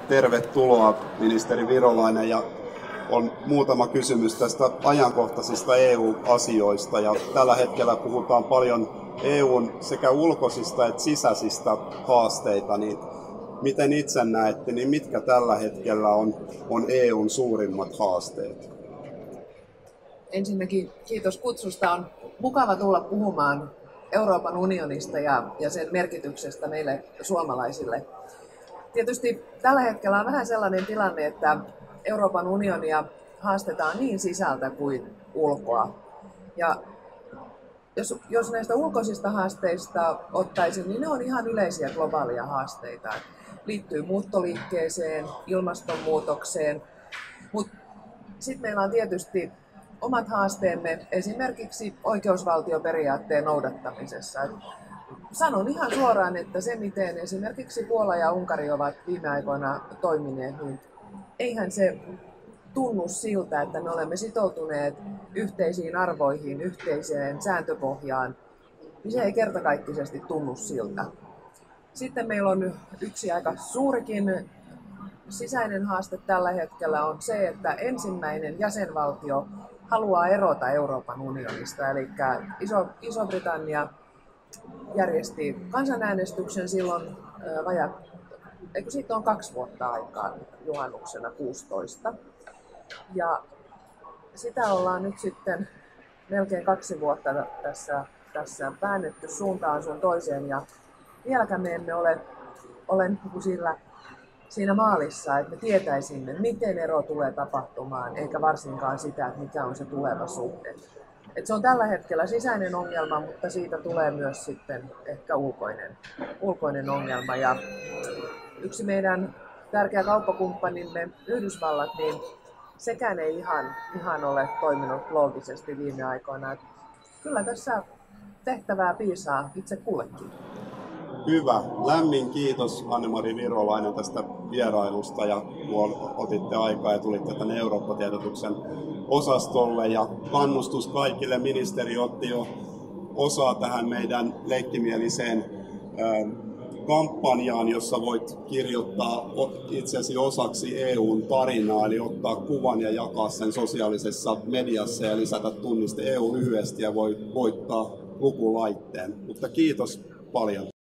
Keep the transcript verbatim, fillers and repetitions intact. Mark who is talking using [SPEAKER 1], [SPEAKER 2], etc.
[SPEAKER 1] tervetuloa ministeri Virolainen, ja on muutama kysymys tästä ajankohtaisista E U-asioista. Ja tällä hetkellä puhutaan paljon E U:n sekä ulkoisista että sisäisistä haasteita. Niin miten itse näette, niin mitkä tällä hetkellä on, on E U:n suurimmat haasteet?
[SPEAKER 2] Ensinnäkin kiitos kutsusta. On mukava tulla puhumaan Euroopan unionista ja, ja sen merkityksestä meille suomalaisille. Tietysti tällä hetkellä on vähän sellainen tilanne, että Euroopan unionia haastetaan niin sisältä kuin ulkoa. Ja jos, jos näistä ulkoisista haasteista ottaisin, niin ne on ihan yleisiä globaalia haasteita. Liittyy muuttoliikkeeseen, ilmastonmuutokseen, mutta sitten meillä on tietysti omat haasteemme esimerkiksi oikeusvaltioperiaatteen noudattamisessa. Sanon ihan suoraan, että se miten esimerkiksi Puola ja Unkari ovat viime aikoina toimineet, niin eihän se tunnu siltä, että me olemme sitoutuneet yhteisiin arvoihin, yhteiseen sääntöpohjaan, niin se ei kertakaikkisesti tunnu siltä. Sitten meillä on yksi aika suurikin sisäinen haaste tällä hetkellä on se, että ensimmäinen jäsenvaltio haluaa erota Euroopan unionista, eli Iso, Iso-Britannia järjesti kansanäänestyksen silloin vajaa, eikö siitä on kaksi vuotta aikaa, juhannuksena kuusitoista. Ja sitä ollaan nyt sitten melkein kaksi vuotta tässä, tässä väännetty suuntaan sun toiseen, ja vieläkään me emme ole, ole sillä, siinä maalissa, että me tietäisimme, miten ero tulee tapahtumaan, eikä varsinkaan sitä, että mikä on se tuleva suhde. Et se on tällä hetkellä sisäinen ongelma, mutta siitä tulee myös sitten ehkä ulkoinen, ulkoinen ongelma. Ja yksi meidän tärkeä kauppakumppanimme, Yhdysvallat, niin sekään ei ihan, ihan ole toiminut loogisesti viime aikoina. Et kyllä tässä tehtävää piisaa itse kullekin.
[SPEAKER 1] Hyvä. Lämmin kiitos Anne-Mari Virolainen tästä vierailusta, ja kun otitte aikaa ja tulitte tänne Eurooppa-tiedotuksen osastolle, ja kannustus kaikille. Ministeri otti jo osaa tähän meidän leikkimieliseen kampanjaan, jossa voit kirjoittaa itsesi osaksi E U:n tarinaa, eli ottaa kuvan ja jakaa sen sosiaalisessa mediassa ja lisätä tunniste E U lyhyesti ja voi voittaa lukulaitteen. Mutta kiitos paljon.